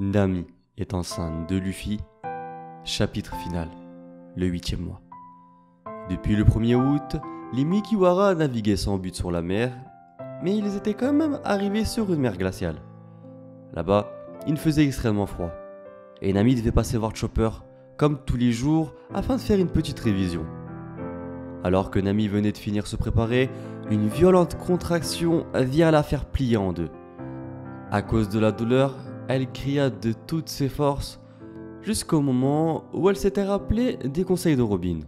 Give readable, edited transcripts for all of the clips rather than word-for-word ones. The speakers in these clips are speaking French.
Nami est enceinte de Luffy. Chapitre final, le 8e mois. Depuis le 1er août, les Mugiwara naviguaient sans but sur la mer, mais ils étaient quand même arrivés sur une mer glaciale. Là-bas, il faisait extrêmement froid, et Nami devait passer voir Chopper, comme tous les jours, afin de faire une petite révision. Alors que Nami venait de finir se préparer, une violente contraction vient la faire plier en deux. À cause de la douleur, elle cria de toutes ses forces, jusqu'au moment où elle s'était rappelé des conseils de Robin.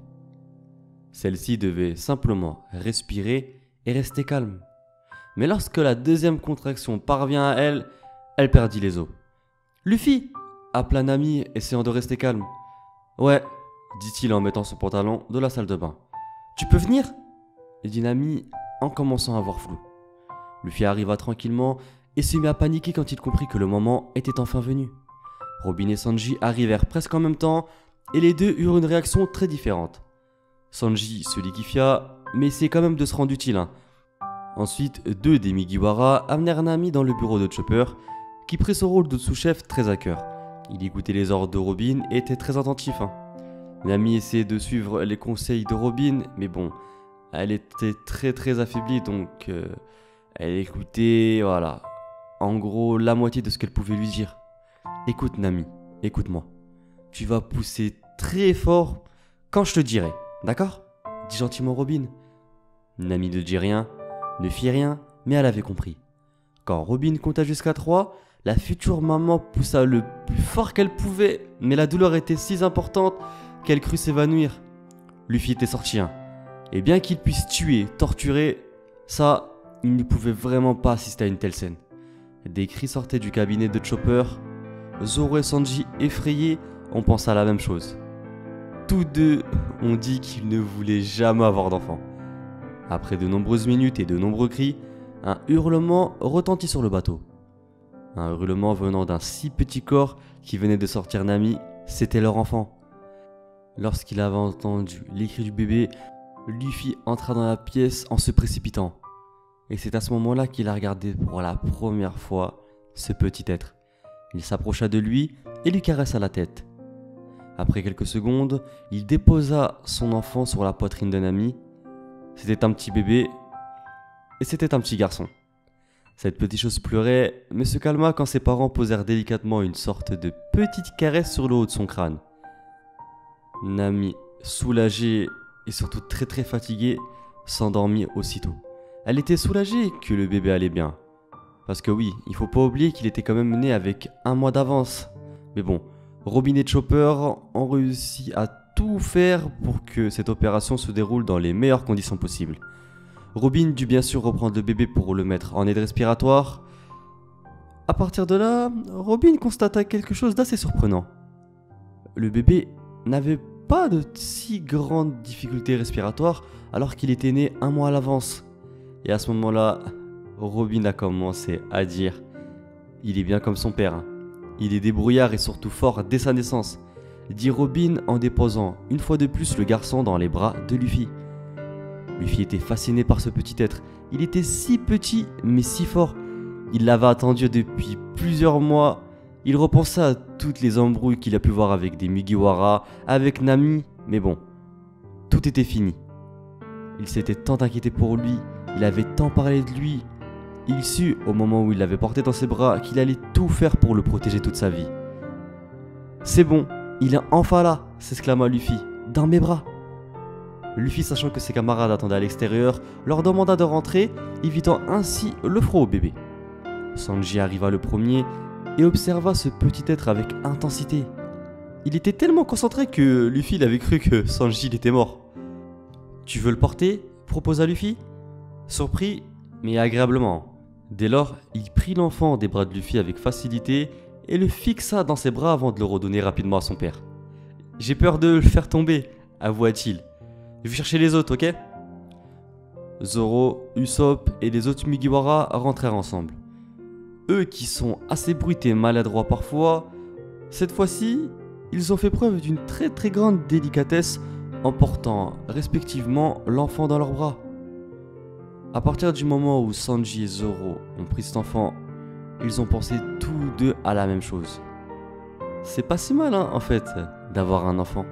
Celle-ci devait simplement respirer et rester calme. Mais lorsque la deuxième contraction parvient à elle, elle perdit les os. « Luffy !» appela Nami, essayant de rester calme. « Ouais !» dit-il en mettant son pantalon de la salle de bain. « Tu peux venir ?» dit Nami en commençant à voir flou. Luffy arriva tranquillement et se mit à paniquer quand il comprit que le moment était enfin venu. Robin et Sanji arrivèrent presque en même temps et les deux eurent une réaction très différente. Sanji se liquéfia, mais essayait quand même de se rendre utile. Ensuite, deux des Mugiwara amenèrent Nami dans le bureau de Chopper, qui prit son rôle de sous-chef très à cœur. Il écoutait les ordres de Robin et était très attentif. Nami essayait de suivre les conseils de Robin, mais bon, elle était très affaiblie, donc elle écoutait, voilà, en gros la moitié de ce qu'elle pouvait lui dire. « Écoute Nami, écoute-moi. Tu vas pousser très fort quand je te dirai, d'accord ?» dit gentiment Robin. Nami ne dit rien, ne fit rien, mais elle avait compris. Quand Robin compta jusqu'à 3, la future maman poussa le plus fort qu'elle pouvait, mais la douleur était si importante qu'elle crut s'évanouir. Luffy était sorti, et bien qu'il puisse tuer, torturer, ça, il ne pouvait vraiment pas assister à une telle scène. Des cris sortaient du cabinet de Chopper. Zoro et Sanji, effrayés, ont pensé à la même chose. Tous deux ont dit qu'ils ne voulaient jamais avoir d'enfant. Après de nombreuses minutes et de nombreux cris, un hurlement retentit sur le bateau. Un hurlement venant d'un si petit corps qui venait de sortir Nami, c'était leur enfant. Lorsqu'il avait entendu les cris du bébé, Luffy entra dans la pièce en se précipitant. Et c'est à ce moment-là qu'il a regardé pour la première fois ce petit être. Il s'approcha de lui et lui caressa la tête. Après quelques secondes, il déposa son enfant sur la poitrine de Nami. C'était un petit bébé et c'était un petit garçon. Cette petite chose pleurait, mais se calma quand ses parents posèrent délicatement une sorte de petite caresse sur le haut de son crâne. Nami, soulagée et surtout très fatiguée, s'endormit aussitôt. Elle était soulagée que le bébé allait bien. Parce que oui, il faut pas oublier qu'il était quand même né avec 1 mois d'avance. Mais bon, Robin et Chopper ont réussi à tout faire pour que cette opération se déroule dans les meilleures conditions possibles. Robin dut bien sûr reprendre le bébé pour le mettre en aide respiratoire. À partir de là, Robin constata quelque chose d'assez surprenant. Le bébé n'avait pas de si grandes difficultés respiratoires alors qu'il était né 1 mois à l'avance. Et à ce moment-là, Robin a commencé à dire « Il est bien comme son père. Il est débrouillard et surtout fort dès sa naissance », dit Robin en déposant une fois de plus le garçon dans les bras de Luffy. Luffy était fasciné par ce petit être. Il était si petit mais si fort. Il l'avait attendu depuis plusieurs mois. Il repensait à toutes les embrouilles qu'il a pu voir avec des Mugiwara, avec Nami, mais bon, tout était fini. Il s'était tant inquiété pour lui, il avait tant parlé de lui. Il sut, au moment où il l'avait porté dans ses bras, qu'il allait tout faire pour le protéger toute sa vie. « C'est bon, il est enfin là !» s'exclama Luffy. « Dans mes bras !» Luffy, sachant que ses camarades attendaient à l'extérieur, leur demanda de rentrer, évitant ainsi le froid au bébé. Sanji arriva le premier et observa ce petit être avec intensité. Il était tellement concentré que Luffy avait cru que Sanji était mort. « Tu veux le porter ?» proposa Luffy. Surpris, mais agréablement. Dès lors, il prit l'enfant des bras de Luffy avec facilité et le fixa dans ses bras avant de le redonner rapidement à son père. « J'ai peur de le faire tomber, » avoua-t-il. « Je vais chercher les autres, ok ?» Zoro, Usopp et les autres Mugiwara rentrèrent ensemble. Eux qui sont assez brutés et maladroits parfois, cette fois-ci, ils ont fait preuve d'une très grande délicatesse en portant respectivement l'enfant dans leurs bras. À partir du moment où Sanji et Zoro ont pris cet enfant, ils ont pensé tous deux à la même chose. c'est pas si mal en fait d'avoir un enfant.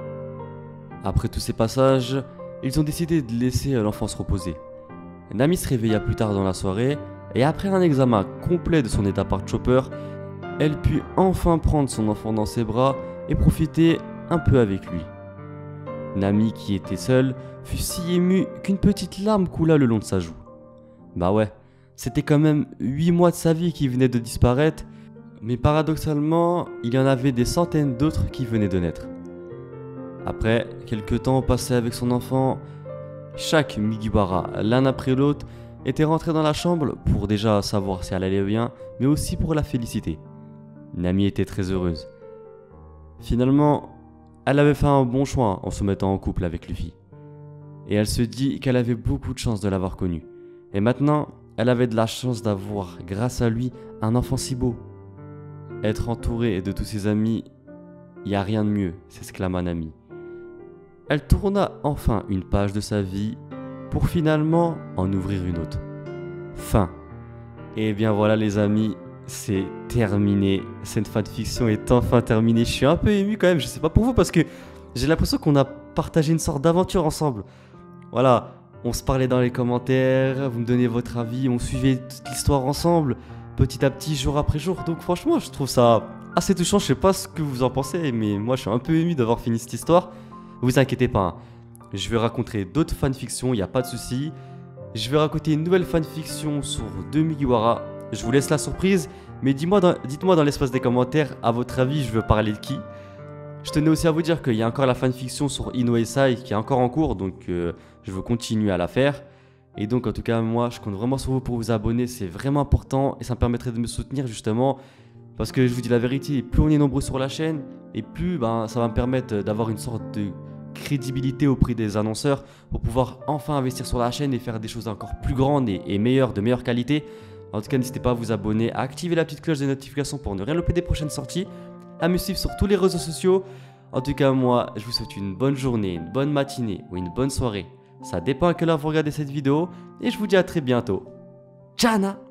Après tous ces passages, ils ont décidé de laisser l'enfant se reposer. Nami se réveilla plus tard dans la soirée et après un examen complet de son état par Chopper, elle put enfin prendre son enfant dans ses bras et profiter un peu avec lui. Nami, qui était seule, fut si émue qu'une petite larme coula le long de sa joue. Bah ouais, c'était quand même 8 mois de sa vie qui venaient de disparaître, mais paradoxalement, il y en avait des centaines d'autres qui venaient de naître. Après quelques temps passés avec son enfant, chaque Mugiwara, l'un après l'autre, était rentré dans la chambre pour déjà savoir si elle allait bien, mais aussi pour la féliciter. Nami était très heureuse. Finalement, elle avait fait un bon choix en se mettant en couple avec Luffy. Et elle se dit qu'elle avait beaucoup de chance de l'avoir connu. Et maintenant, elle avait de la chance d'avoir, grâce à lui, un enfant si beau. Être entourée de tous ses amis, il n'y a rien de mieux, s'exclama Nami. Elle tourna enfin une page de sa vie pour finalement en ouvrir une autre. Fin. Et bien voilà les amis, c'est terminé. Cette fanfiction est enfin terminée. Je suis un peu ému quand même, je sais pas pour vous parce que j'ai l'impression qu'on a partagé une sorte d'aventure ensemble. Voilà, on se parlait dans les commentaires, vous me donnez votre avis, on suivait toute l'histoire ensemble, petit à petit, jour après jour. Donc franchement, je trouve ça assez touchant. Je sais pas ce que vous en pensez, mais moi je suis un peu ému d'avoir fini cette histoire. Vous inquiétez pas, hein. Je vais raconter d'autres fanfictions, il n'y a pas de souci. Je vais raconter une nouvelle fanfiction sur 2 Mugiwara. Je vous laisse la surprise, mais dites-moi dans l'espace des commentaires, à votre avis, je veux parler de qui. Je tenais aussi à vous dire qu'il y a encore la fanfiction sur Ino Sai qui est encore en cours, donc je veux continuer à la faire. Et donc en tout cas, moi, je compte vraiment sur vous pour vous abonner, c'est vraiment important et ça me permettrait de me soutenir justement. Parce que je vous dis la vérité, plus on est nombreux sur la chaîne, et plus ça va me permettre d'avoir une sorte de crédibilité auprès des annonceurs pour pouvoir enfin investir sur la chaîne et faire des choses encore plus grandes et meilleures, de meilleure qualité. En tout cas, n'hésitez pas à vous abonner, à activer la petite cloche de notification pour ne rien louper des prochaines sorties, à me suivre sur tous les réseaux sociaux. En tout cas, moi, je vous souhaite une bonne journée, une bonne matinée ou une bonne soirée. Ça dépend à quelle heure vous regardez cette vidéo et je vous dis à très bientôt. Ciao!